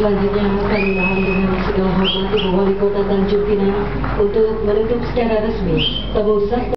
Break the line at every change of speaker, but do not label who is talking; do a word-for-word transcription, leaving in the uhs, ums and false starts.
Selanjutnya kami mohon dengan segala hormat Ibu Wali Kota Tanjung Pinang untuk menutup secara resmi tamu